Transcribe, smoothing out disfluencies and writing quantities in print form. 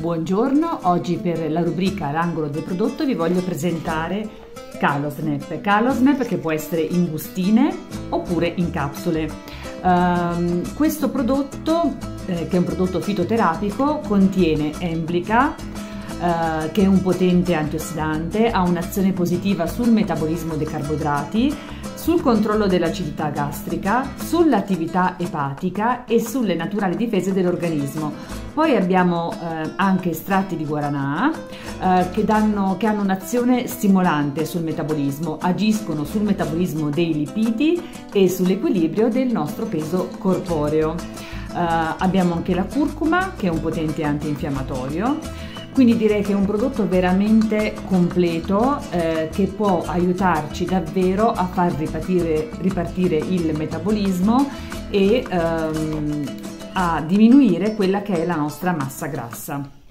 Buongiorno, oggi per la rubrica L'angolo del prodotto vi voglio presentare Calosnap che può essere in bustine oppure in capsule. Questo prodotto, che è un prodotto fitoterapico, contiene Emblica, che è un potente antiossidante, ha un'azione positiva sul metabolismo dei carboidrati, sul controllo dell'acidità gastrica, sull'attività epatica e sulle naturali difese dell'organismo. Poi abbiamo anche estratti di guaranà che hanno un'azione stimolante sul metabolismo, agiscono sul metabolismo dei lipidi e sull'equilibrio del nostro peso corporeo. Abbiamo anche la curcuma, che è un potente antinfiammatorio. Quindi direi che è un prodotto veramente completo che può aiutarci davvero a far ripartire il metabolismo e a diminuire quella che è la nostra massa grassa.